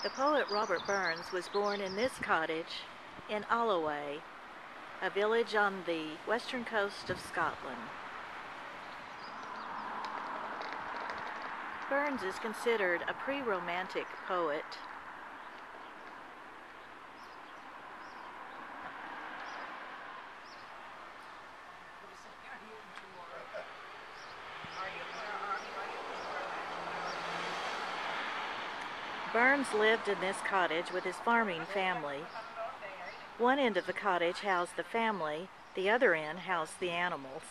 The poet Robert Burns was born in this cottage in Alloway, a village on the western coast of Scotland. Burns is considered a pre-romantic poet. Burns lived in this cottage with his farming family. One end of the cottage housed the family, the other end housed the animals.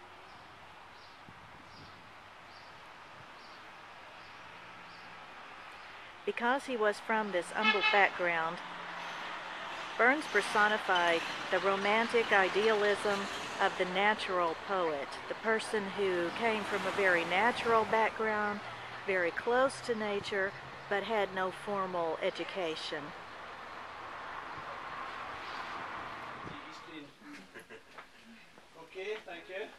Because he was from this humble background, Burns personified the romantic idealism of the natural poet, the person who came from a very natural background, very close to nature, but had no formal education. Okay, thank you.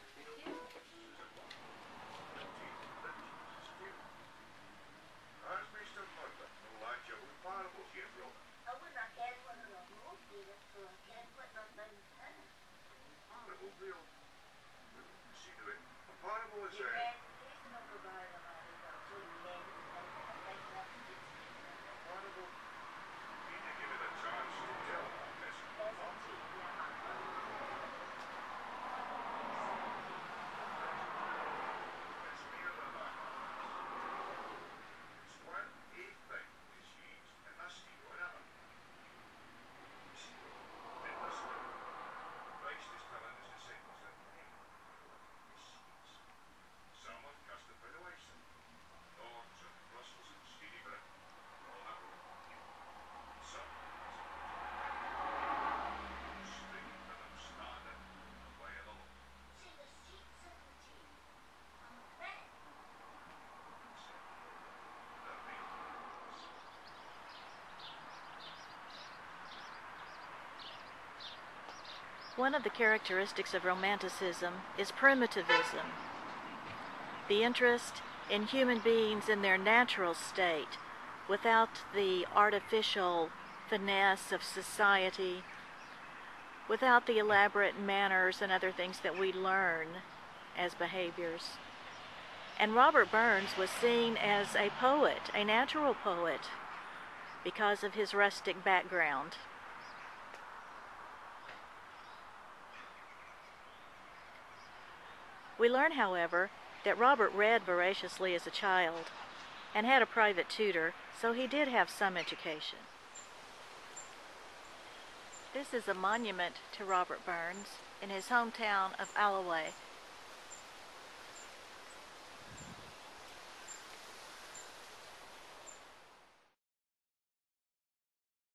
One of the characteristics of Romanticism is primitivism, the interest in human beings in their natural state, without the artificial finesse of society, without the elaborate manners and other things that we learn as behaviors. And Robert Burns was seen as a poet, a natural poet, because of his rustic background. We learn, however, that Robert read voraciously as a child and had a private tutor, so he did have some education. This is a monument to Robert Burns in his hometown of Alloway,